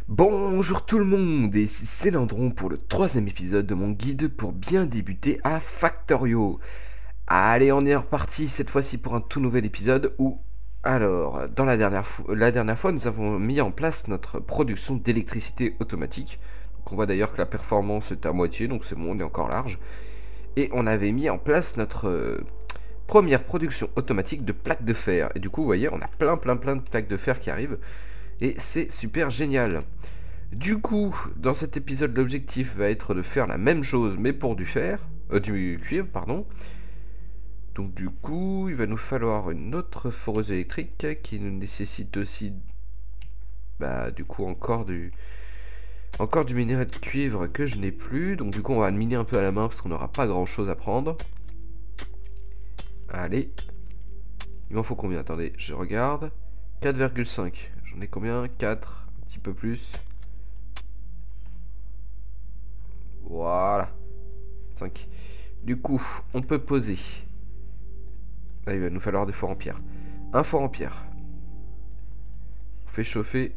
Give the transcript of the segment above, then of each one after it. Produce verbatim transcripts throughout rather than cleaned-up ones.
Bonjour tout le monde, et ici c'est Landron pour le troisième épisode de mon guide pour bien débuter à Factorio. Allez, on est reparti cette fois-ci pour un tout nouvel épisode où, alors, dans la dernière, fo la dernière fois, nous avons mis en place notre production d'électricité automatique. Donc on voit d'ailleurs que la performance est à moitié, donc c'est bon, on est encore large. Et on avait mis en place notre euh, première production automatique de plaques de fer. Et du coup, vous voyez, on a plein plein plein de plaques de fer qui arrivent. Et c'est super génial. Du coup, dans cet épisode, l'objectif va être de faire la même chose, mais pour du fer, euh, du cuivre, pardon. Donc du coup, il va nous falloir une autre foreuse électrique qui nous nécessite aussi, bah, du coup, encore du, encore du minerai de cuivre que je n'ai plus. Donc du coup, on va le miner un peu à la main parce qu'on n'aura pas grand-chose à prendre. Allez, il m'en faut combien? Attendez, je regarde. quatre virgule cinq. J'en ai combien? quatre, un petit peu plus. Voilà. cinq. Du coup, on peut poser. Là, il va nous falloir des fours en pierre. Un four en pierre. On fait chauffer.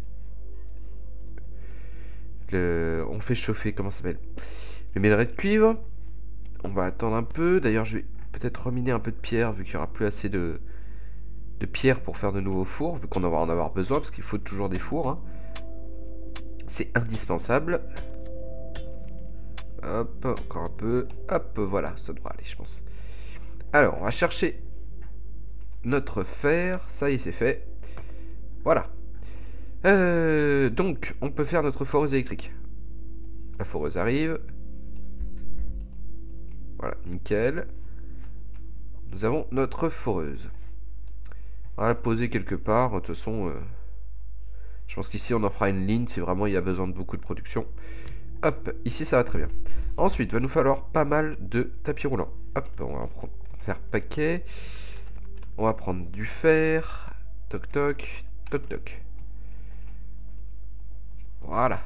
Le... On fait chauffer, comment ça s'appelle? Le minerai de cuivre. On va attendre un peu. D'ailleurs, je vais peut-être reminer un peu de pierre, vu qu'il n'y aura plus assez de... de pierre pour faire de nouveaux fours, vu qu'on va en avoir besoin, parce qu'il faut toujours des fours. Hein. C'est indispensable. Hop, encore un peu. Hop, voilà, ça devrait aller, je pense. Alors, on va chercher notre fer. Ça y est, c'est fait. Voilà. Euh, donc, on peut faire notre foreuse électrique. La foreuse arrive. Voilà, nickel. Nous avons notre foreuse. On va la poser quelque part. De toute façon, euh, je pense qu'ici, on en fera une ligne si vraiment il y a besoin de beaucoup de production. Hop, ici, ça va très bien. Ensuite, il va nous falloir pas mal de tapis roulants. Hop, on va faire paquet. On va prendre du fer. Toc toc, toc toc. Voilà.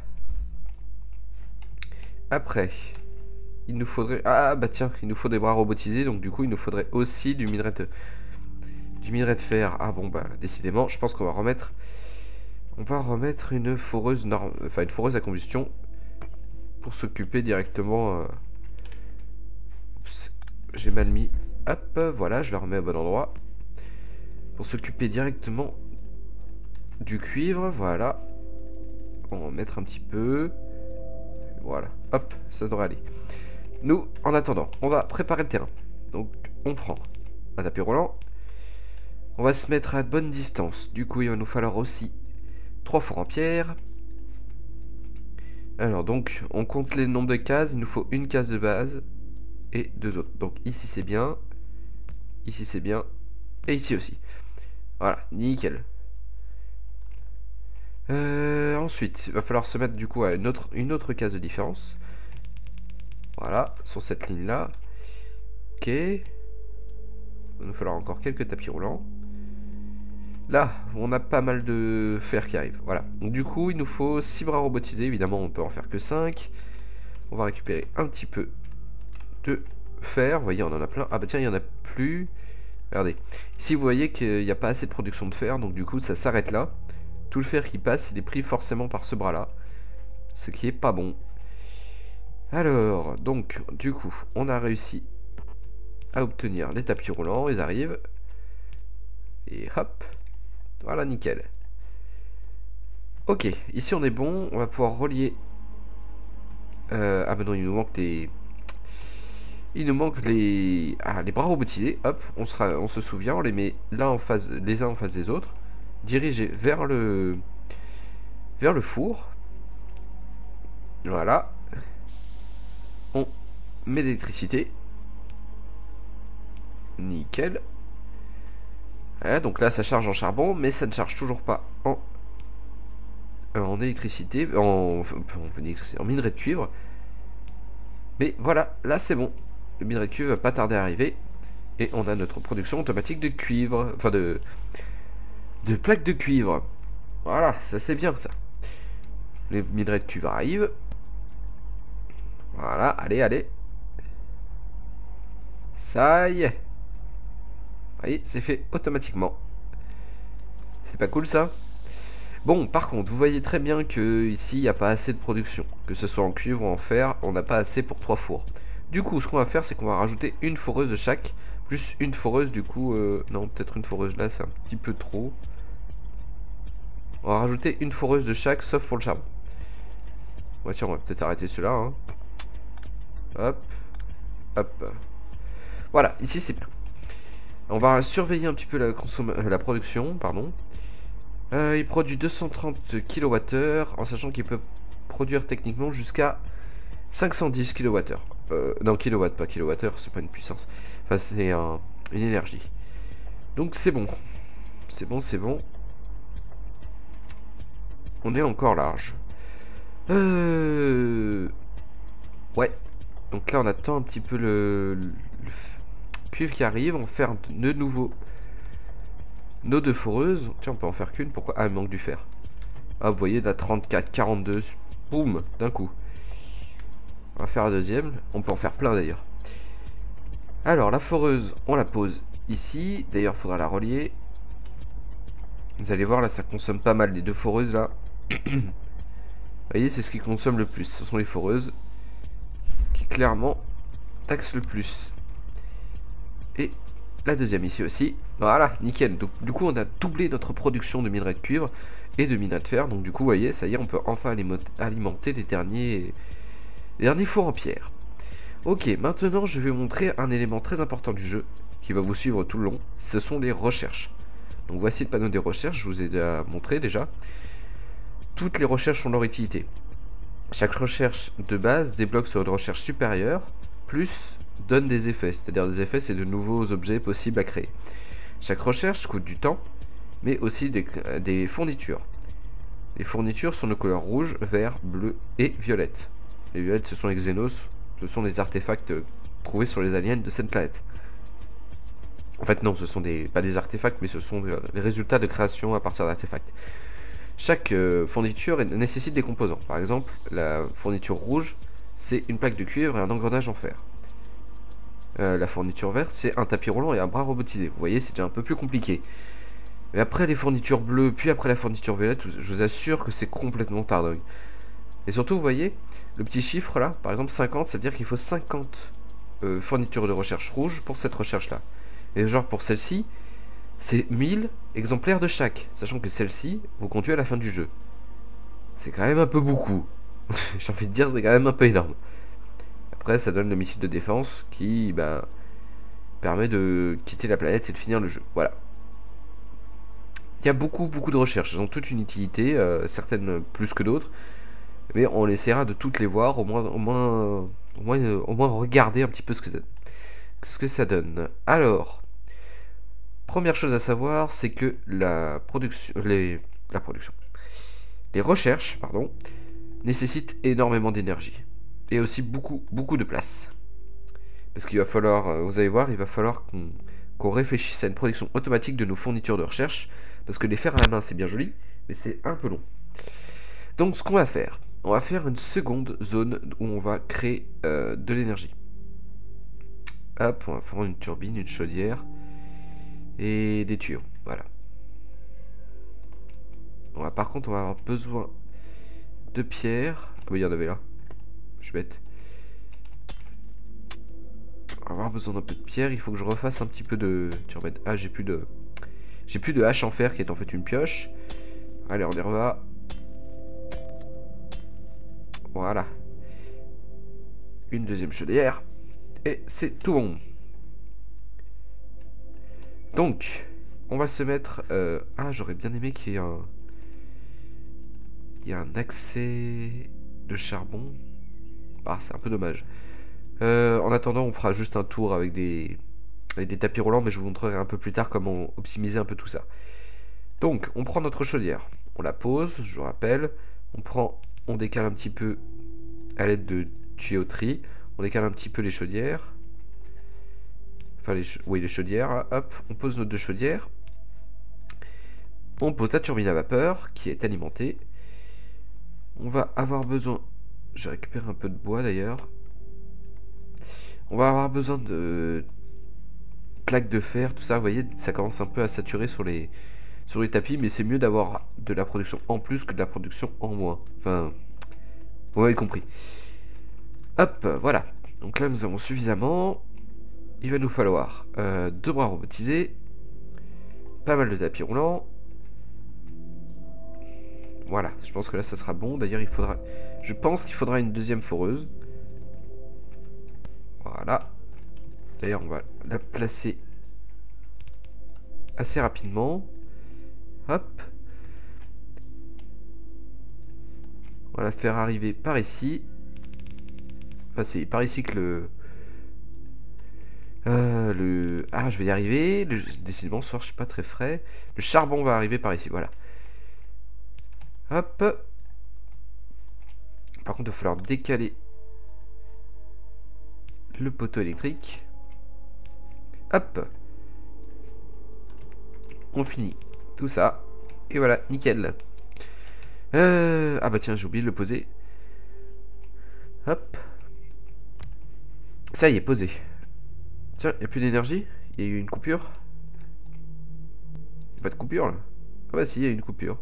Après, il nous faudrait... Ah bah tiens, il nous faut des bras robotisés. Donc du coup, il nous faudrait aussi du minerai de... Du minerai de fer. Ah bon bah, décidément, je pense qu'on va remettre... On va remettre une foreuse norme... Enfin, une foreuse à combustion. Pour s'occuper directement... Euh... J'ai mal mis. Hop, voilà, je la remets au bon endroit. Pour s'occuper directement du cuivre, voilà. On va en mettre un petit peu. Voilà, hop, ça devrait aller. Nous, en attendant, on va préparer le terrain. Donc, on prend un tapis roulant. On va se mettre à de bonne distance. Du coup, il va nous falloir aussi trois fours en pierre. Alors, donc, on compte les nombres de cases. Il nous faut une case de base et deux autres. Donc, ici, c'est bien. Ici, c'est bien. Et ici aussi. Voilà, nickel. Euh, ensuite, il va falloir se mettre du coup à une autre, une autre case de différence. Voilà, sur cette ligne-là. Ok. Il va nous falloir encore quelques tapis roulants. Là, on a pas mal de fer qui arrive. Voilà. Donc du coup, il nous faut six bras robotisés. Évidemment, on peut en faire que cinq. On va récupérer un petit peu de fer. Vous voyez, on en a plein. Ah bah tiens, il n'y en a plus. Regardez. Ici, vous voyez qu'il n'y a pas assez de production de fer. Donc du coup, ça s'arrête là. Tout le fer qui passe, il est pris forcément par ce bras-là. Ce qui est pas bon. Alors, donc, du coup, on a réussi à obtenir les tapis roulants. Ils arrivent. Et hop. Voilà, nickel. Ok, ici on est bon. On va pouvoir relier... Euh, ah ben non, il nous manque des... Il nous manque les... Ah, les bras robotisés. Hop, on, sera... on se souvient. On les met là en face... les uns en face des autres. Dirigés vers le... vers le four. Voilà. On met l'électricité. Nickel. Voilà, donc là ça charge en charbon, mais ça ne charge toujours pas en, euh, en électricité, en, en, électricité, en minerai de cuivre. Mais voilà, là c'est bon. Le minerai de cuivre va pas tarder à arriver. Et on a notre production automatique de cuivre. Enfin de... de plaques de cuivre. Voilà, ça c'est bien ça. Les minerais de cuivre arrivent. Voilà, allez, allez. Ça y est. Vous voyez, c'est fait automatiquement. C'est pas cool ça? Bon, par contre, vous voyez très bien que ici, il n'y a pas assez de production. Que ce soit en cuivre ou en fer, on n'a pas assez pour trois fours. Du coup, ce qu'on va faire, c'est qu'on va rajouter une foreuse de chaque, plus une foreuse, du coup... Euh, non, peut-être une foreuse là, c'est un petit peu trop. On va rajouter une foreuse de chaque, sauf pour le charbon. Ouais, tiens, on va peut-être arrêter celui-là. Hein. Hop. Hop. Voilà, ici, c'est bien. On va surveiller un petit peu la, consomm- la production, pardon. Euh, il produit deux cent trente kilowattheures, en sachant qu'il peut produire techniquement jusqu'à cinq cent dix kilowattheures. Euh, non, kilowatts, pas kilowattheure, c'est pas une puissance. Enfin, c'est un, une énergie. Donc c'est bon. C'est bon, c'est bon. On est encore large. Euh... Ouais. Donc là, on attend un petit peu le, le cuivre qui arrive. On va faire de nouveau nos deux foreuses. Tiens, on peut en faire qu'une. Pourquoi? Ah, il manque du fer. Ah, vous voyez, la trente-quatre, quarante-deux. Boum, d'un coup. On va faire la deuxième. On peut en faire plein d'ailleurs. Alors, la foreuse, on la pose ici. D'ailleurs, il faudra la relier. Vous allez voir, là, ça consomme pas mal. Les deux foreuses, là. Vous voyez, c'est ce qui consomme le plus. Ce sont les foreuses qui, clairement, taxent le plus. Et la deuxième ici aussi. Voilà, nickel. Donc, du coup, on a doublé notre production de minerai de cuivre et de minerai de fer. Donc, du coup, vous voyez, ça y est, on peut enfin alimenter les derniers, les derniers fours en pierre. Ok, maintenant, je vais vous montrer un élément très important du jeu qui va vous suivre tout le long. Ce sont les recherches. Donc, voici le panneau des recherches. Je vous ai déjà montré déjà. Toutes les recherches ont leur utilité. Chaque recherche de base débloque sur une recherche supérieure, plus donne des effets. C'est-à-dire des effets, c'est de nouveaux objets possibles à créer. Chaque recherche coûte du temps, mais aussi des, des fournitures. Les fournitures sont de couleur rouge, vert, bleu et violette. Les violettes, ce sont les Xenos, ce sont des artefacts trouvés sur les aliens de cette planète. En fait, non, ce sont des, pas des artefacts, mais ce sont des, des résultats de création à partir d'artefacts. Chaque euh, fourniture nécessite des composants. Par exemple, la fourniture rouge, c'est une plaque de cuivre et un engrenage en fer. Euh, la fourniture verte, c'est un tapis roulant et un bras robotisé. Vous voyez, c'est déjà un peu plus compliqué. Mais après les fournitures bleues, puis après la fourniture violette, je vous assure que c'est complètement tardingue. Et surtout, vous voyez, le petit chiffre là, par exemple cinquante, ça veut dire qu'il faut cinquante euh, fournitures de recherche rouge pour cette recherche-là. Et genre pour celle-ci, c'est mille exemplaires de chaque, sachant que celle-ci vous conduit à la fin du jeu. C'est quand même un peu beaucoup. J'ai envie de dire, c'est quand même un peu énorme. Après, ça donne le missile de défense qui bah, permet de quitter la planète et de finir le jeu. Voilà. Il y a beaucoup, beaucoup de recherches. Elles ont toute une utilité, euh, certaines plus que d'autres. Mais on essaiera de toutes les voir, au moins, au moins, au moins, euh, au moins regarder un petit peu ce que ça, ce que ça donne. Alors, première chose à savoir, c'est que la production, les, la production, les recherches, pardon, nécessitent énormément d'énergie et aussi beaucoup, beaucoup de place. Parce qu'il va falloir, vous allez voir, il va falloir qu'on qu'on réfléchisse à une production automatique de nos fournitures de recherche, parce que les faire à la main, c'est bien joli, mais c'est un peu long. Donc, ce qu'on va faire, on va faire une seconde zone où on va créer euh, de l'énergie. Hop, on va faire une turbine, une chaudière et des tuyaux. Voilà. On va, par contre, on va avoir besoin de pierres. Ah oui, il y en avait là. Je suis bête. On va avoir besoin d'un peu de pierre. Il faut que je refasse un petit peu de turbine. Ah, j'ai plus de... J'ai plus de hache en fer qui est en fait une pioche. Allez, on y reva. Voilà. Une deuxième chaudière. Et c'est tout bon. Donc, on va se mettre... Euh... Ah, j'aurais bien aimé qu'il y ait un... Il y a un accès de charbon. Ah, c'est un peu dommage. Euh, en attendant, on fera juste un tour avec des... avec des tapis roulants, mais je vous montrerai un peu plus tard comment optimiser un peu tout ça. Donc, on prend notre chaudière. On la pose, je vous rappelle. On prend... On décale un petit peu à l'aide de tuyauterie. On décale un petit peu les chaudières. Enfin, les, ch oui, les chaudières. Hop, on pose nos deux chaudières. On pose la turbine à vapeur qui est alimentée. On va avoir besoin... Je récupère un peu de bois d'ailleurs. On va avoir besoin de plaques de fer, tout ça. Vous voyez, ça commence un peu à saturer sur les, sur les tapis, mais c'est mieux d'avoir de la production en plus que de la production en moins. Enfin, vous m'avez compris. Hop, voilà. Donc là, nous avons suffisamment. Il va nous falloir euh, deux bras robotisés, pas mal de tapis roulants. Voilà, je pense que là, ça sera bon. D'ailleurs, il faudra... Je pense qu'il faudra une deuxième foreuse. Voilà. D'ailleurs, on va la placer assez rapidement. Hop. On va la faire arriver par ici. Enfin, c'est par ici que le... Euh, le... Ah, je vais y arriver. Le... Décidément, ce soir, je suis pas très frais. Le charbon va arriver par ici, voilà. Hop. Par contre, il va falloir décaler le poteau électrique. Hop. On finit tout ça. Et voilà, nickel. Euh... Ah bah tiens, j'ai oublié de le poser. Hop. Ça y est, posé. Tiens, il n'y a plus d'énergie? Il y a eu une coupure? Il n'y a pas de coupure là? Ah bah si, il y a une coupure.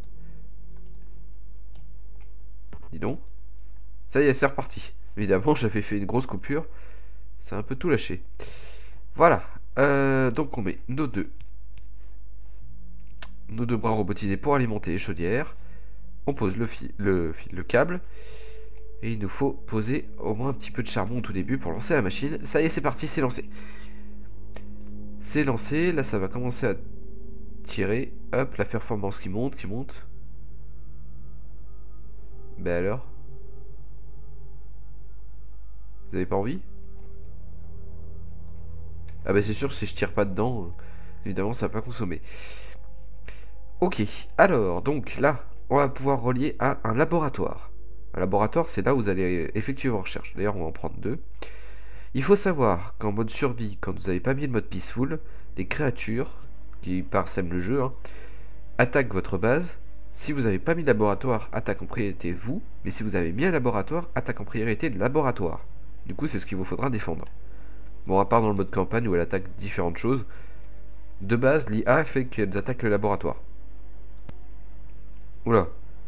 Dis donc. Ça y est, c'est reparti. Évidemment, j'avais fait une grosse coupure. Ça a un peu tout lâché. Voilà. Euh, donc on met nos deux. Nos deux bras robotisés pour alimenter les chaudières. On pose le, fil, le, fil, le câble. Et il nous faut poser au moins un petit peu de charbon au tout début pour lancer la machine. Ça y est, c'est parti, c'est lancé. C'est lancé. Là, ça va commencer à tirer. Hop, la performance qui monte, qui monte. Ben alors? Vous avez pas envie? Ah bah c'est sûr, si je tire pas dedans, euh, évidemment, ça va pas consommer. Ok, alors, donc là, on va pouvoir relier à un laboratoire. Un laboratoire, c'est là où vous allez effectuer vos recherches. D'ailleurs, on va en prendre deux. Il faut savoir qu'en mode survie, quand vous n'avez pas mis le mode peaceful, les créatures qui parsèment le jeu hein, attaquent votre base. Si vous n'avez pas mis de laboratoire, attaque en priorité vous. Mais si vous avez mis un laboratoire, attaque en priorité le laboratoire. Du coup, c'est ce qu'il vous faudra défendre. Bon, à part dans le mode campagne où elle attaque différentes choses, de base, l'I A fait qu'elles attaquent le laboratoire. Oula.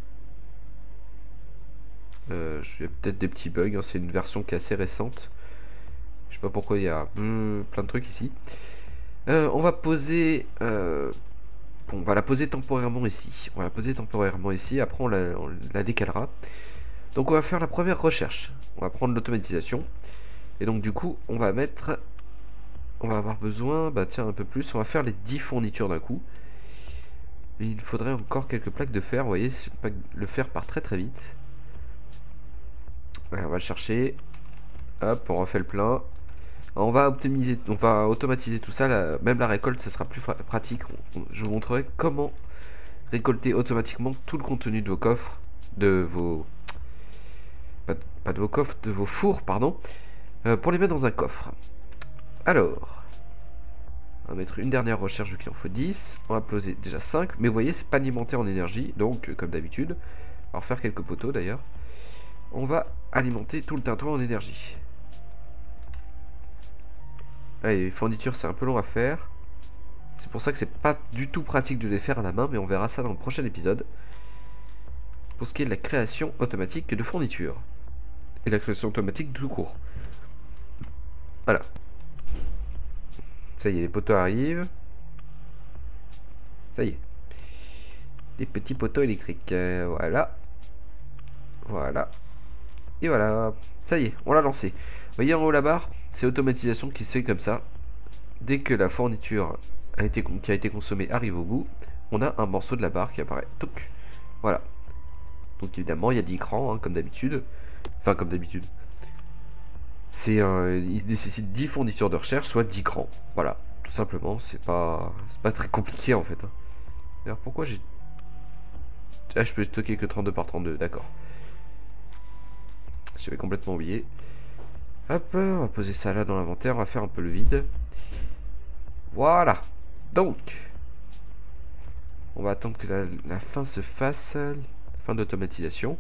Euh, il y a peut-être des petits bugs, hein. C'est une version qui est assez récente. Je sais pas pourquoi il y a plein de trucs ici. Euh, on va poser... Euh, bon, on va la poser temporairement ici. On va la poser temporairement ici, après on la, on la décalera. Donc on va faire la première recherche. On va prendre l'automatisation. Et donc du coup, on va mettre... On va avoir besoin, bah tiens, un peu plus. On va faire les dix fournitures d'un coup. Mais il faudrait encore quelques plaques de fer. Vous voyez, le fer part très très vite. Ouais, on va le chercher. Hop, on refait le plein. On va optimiser, on va automatiser tout ça. Là, même la récolte, ça sera plus pratique. Je vous montrerai comment récolter automatiquement tout le contenu de vos coffres, de vos, pas de, pas de vos coffres, de vos fours, pardon, euh, pour les mettre dans un coffre. Alors, on va mettre une dernière recherche vu qu'il en faut dix. On va poser déjà cinq, mais vous voyez, c'est pas alimenté en énergie, donc comme d'habitude. On va refaire quelques poteaux d'ailleurs. On va alimenter tout le tintouin en énergie. Allez, les fournitures, c'est un peu long à faire. C'est pour ça que c'est pas du tout pratique de les faire à la main, mais on verra ça dans le prochain épisode. Pour ce qui est de la création automatique de fournitures. Et la création automatique tout court. Voilà. Ça y est, les poteaux arrivent. Ça y est. Les petits poteaux électriques. Euh, voilà. Voilà. Et voilà. Ça y est, on l'a lancé. Vous voyez en haut la barre, c'est automatisation qui se fait comme ça. Dès que la fourniture a été, qui a été consommée arrive au bout, on a un morceau de la barre qui apparaît. Touc. Voilà. Donc évidemment, il y a dix crans, hein, comme d'habitude. Enfin, comme d'habitude. C'est un, il nécessite dix fournitures de recherche, soit dix crans. Voilà, tout simplement, c'est pas, c'est pas très compliqué en fait. Hein. D'ailleurs, pourquoi j'ai... Ah, je peux stocker que trente-deux par trente-deux, d'accord. J'avais complètement oublié. Hop, on va poser ça là dans l'inventaire, on va faire un peu le vide. Voilà. Donc, on va attendre que la, la fin se fasse, la fin d'automatisation.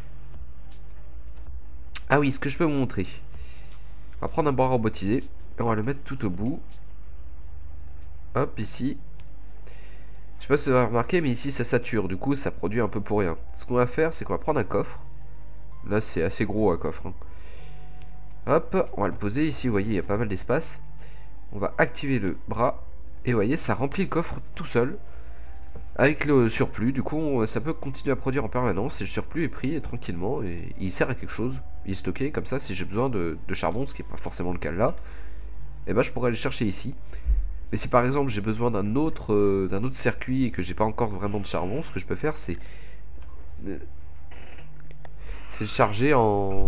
Ah oui, ce que je peux vous montrer. On va prendre un bras robotisé et on va le mettre tout au bout. Hop, ici. Je sais pas si vous avez remarqué, mais ici ça sature, du coup ça produit un peu pour rien. Ce qu'on va faire, c'est qu'on va prendre un coffre. Là c'est assez gros un coffre, hein. Hop, on va le poser ici, vous voyez, il y a pas mal d'espace. On va activer le bras, et vous voyez, ça remplit le coffre tout seul. Avec le surplus, du coup, on, ça peut continuer à produire en permanence, et le surplus est pris et tranquillement, et il sert à quelque chose. Il est stocké, comme ça, si j'ai besoin de, de charbon, ce qui n'est pas forcément le cas là, et ben je pourrais aller le chercher ici. Mais si par exemple j'ai besoin d'un autre, euh, d'un autre circuit et que j'ai pas encore vraiment de charbon, ce que je peux faire c'est c'est le charger en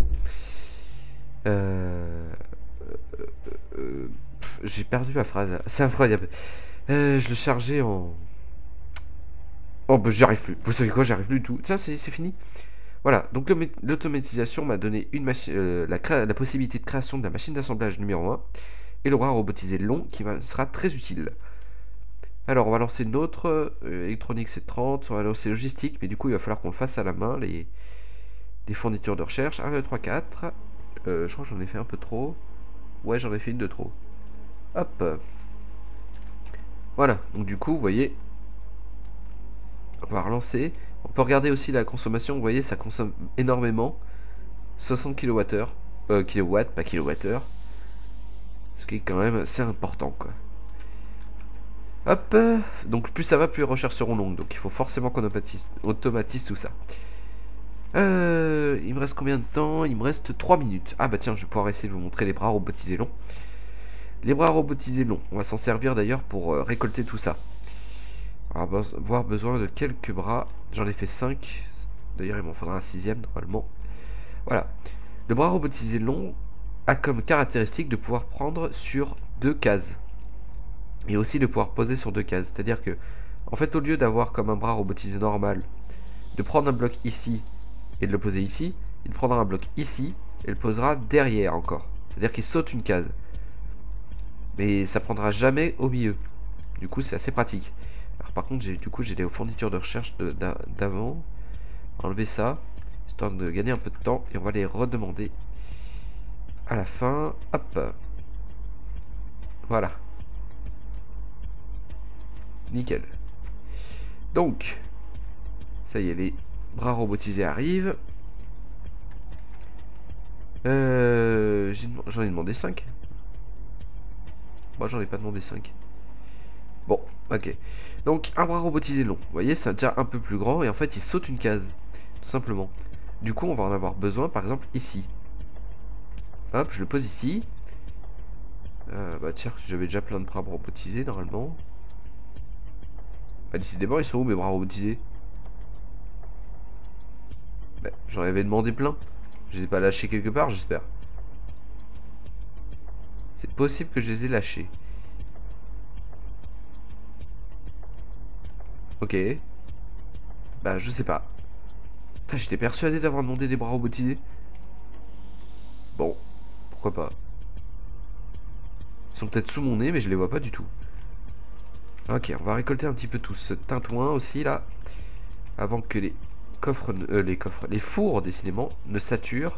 euh, euh, euh, j'ai perdu ma phrase, c'est incroyable. Euh, je le chargeais en oh bah j'y arrive plus, vous savez quoi, j'y arrive plus du tout. Tiens, c'est fini. Voilà, donc l'automatisation m'a donné une machine, euh, la, la possibilité de création de la machine d'assemblage numéro un et le bras robotisé long qui va, sera très utile. Alors on va lancer notre euh, électronique c'est trente, on va lancer logistique, mais du coup il va falloir qu'on le fasse à la main, les, les fournitures de recherche. un, deux, trois, quatre. Euh, je crois que j'en ai fait un peu trop. Ouais, j'en ai fait une de trop. Hop. Voilà, donc du coup, vous voyez, on va relancer. On peut regarder aussi la consommation, vous voyez, ça consomme énormément. soixante kilowattheures. Euh, kilowatts, pas kilowattheures. Ce qui est quand même assez important, quoi. Hop, donc plus ça va, plus les recherches seront longues. Donc il faut forcément qu'on automatise, automatise tout ça. Euh, il me reste combien de temps? Il me reste trois minutes. Ah bah tiens, je vais pouvoir essayer de vous montrer les bras robotisés longs. Les bras robotisés longs, on va s'en servir d'ailleurs pour euh, récolter tout ça. On va avoir besoin de quelques bras. J'en ai fait cinq. D'ailleurs, il m'en faudra un sixième normalement. Voilà. Le bras robotisé long a comme caractéristique de pouvoir prendre sur deux cases. Et aussi de pouvoir poser sur deux cases. C'est-à-dire que, en fait, au lieu d'avoir comme un bras robotisé normal, de prendre un bloc ici et de le poser ici, il prendra un bloc ici et le posera derrière encore. C'est-à-dire qu'il saute une case. Mais ça prendra jamais au milieu. Du coup, c'est assez pratique. Alors par contre, du coup, j'ai des fournitures de recherche d'avant. Enlever ça, histoire de gagner un peu de temps. Et on va les redemander à la fin. Hop. Voilà. Nickel. Donc, ça y est, les bras robotisés arrivent. Euh, j'en ai, ai demandé cinq. Moi, j'en ai pas demandé cinq. Bon, ok. Donc, un bras robotisé long. Vous voyez, c'est déjà un peu plus grand et en fait, il saute une case. Tout simplement. Du coup, on va en avoir besoin, par exemple, ici. Hop, je le pose ici. Euh, bah tiens, j'avais déjà plein de bras robotisés, normalement. Bah, décidément, ils sont où mes bras robotisés? Bah, j'en avais demandé plein. Je les ai pas lâchés quelque part, j'espère. C'est possible que je les ai lâchés. Ok. Bah, je sais pas. J'étais persuadé d'avoir demandé des bras robotisés. Bon, pourquoi pas. Ils sont peut-être sous mon nez, mais je les vois pas du tout. Ok, on va récolter un petit peu tout ce tintouin aussi, là. Avant que les coffres, euh, les coffres, les fours, décidément, ne saturent.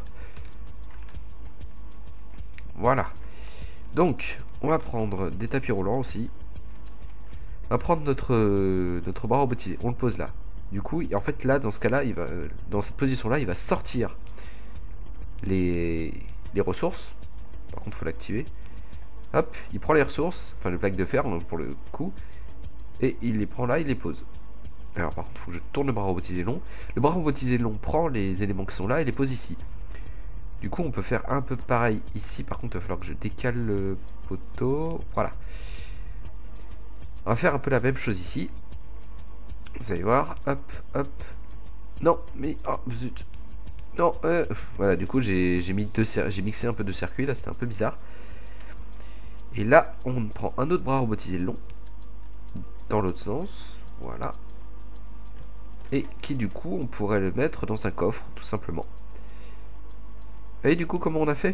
Voilà. Donc, on va prendre des tapis roulants aussi. On va prendre notre, euh, notre bras robotisé. On le pose là. Du coup, en fait, là, dans ce cas-là, il va, euh, dans cette position-là, il va sortir les, les ressources. Par contre, il faut l'activer. Hop, il prend les ressources, enfin les plaques de fer pour le coup, et il les prend là, il les pose. Alors par contre, il faut que je tourne le bras robotisé long. Le bras robotisé long prend les éléments qui sont là et les pose ici. Du coup, on peut faire un peu pareil ici. Par contre, il va falloir que je décale le poteau. Voilà. On va faire un peu la même chose ici. Vous allez voir. Hop, hop. Non, mais... Oh, zut. Non, euh... Voilà, du coup, j'ai mis deux, j'ai mixé un peu de circuits. Là, c'était un peu bizarre. Et là, on prend un autre bras robotisé long. Dans l'autre sens. Voilà. Et qui, du coup, on pourrait le mettre dans un coffre, tout simplement. Et du coup, comment on a fait?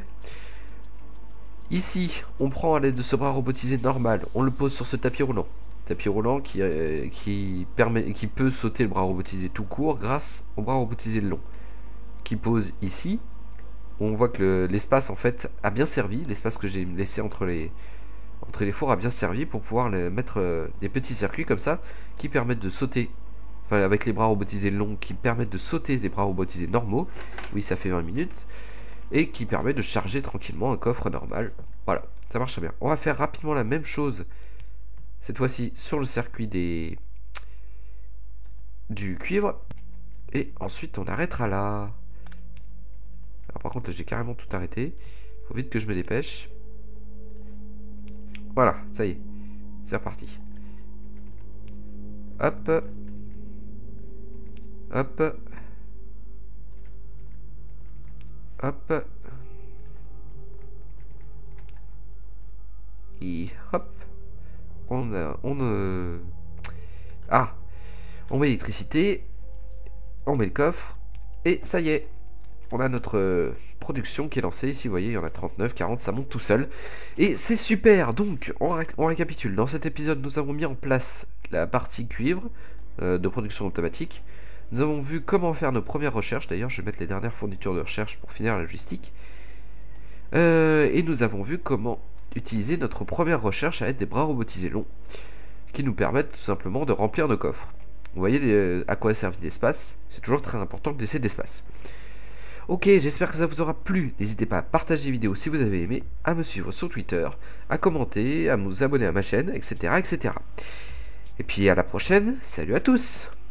Ici, on prend à l'aide de ce bras robotisé normal, on le pose sur ce tapis roulant. Tapis roulant qui, euh, qui, permet, qui peut sauter le bras robotisé tout court grâce au bras robotisé long. Qui pose ici. On voit que l'espace, en fait, a bien servi. L'espace que j'ai laissé entre les, Entrer les fours a bien servi pour pouvoir les mettre euh, des petits circuits comme ça qui permettent de sauter, enfin avec les bras robotisés longs qui permettent de sauter les bras robotisés normaux. Oui, ça fait vingt minutes. Et qui permet de charger tranquillement un coffre normal. Voilà, ça marche bien. On va faire rapidement la même chose cette fois-ci sur le circuit des du cuivre. Et ensuite on arrêtera là. Alors par contre là j'ai carrément tout arrêté. Faut vite que je me dépêche. Voilà, ça y est. C'est reparti. Hop. Hop. Hop. Et hop. On a... On euh... Ah. On met l'électricité. On met le coffre. Et ça y est. On a notre euh, production qui est lancée. Ici, vous voyez, il y en a trente-neuf, quarante, ça monte tout seul. Et c'est super. Donc, on, ré on récapitule. Dans cet épisode, nous avons mis en place la partie cuivre euh, de production automatique. Nous avons vu comment faire nos premières recherches. D'ailleurs, je vais mettre les dernières fournitures de recherche pour finir la logistique. Euh, et nous avons vu comment utiliser notre première recherche à l'aide des bras robotisés longs qui nous permettent tout simplement de remplir nos coffres. Vous voyez les, à quoi servent l'espace. C'est toujours très important de laisser de l'espace. Ok, j'espère que ça vous aura plu. N'hésitez pas à partager la vidéo si vous avez aimé, à me suivre sur Twitter, à commenter, à vous abonner à ma chaîne, et cetera, et cetera. Et puis à la prochaine. Salut à tous!